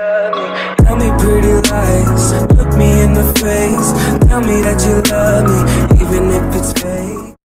Tell me pretty lies, look me in the face. Tell me that you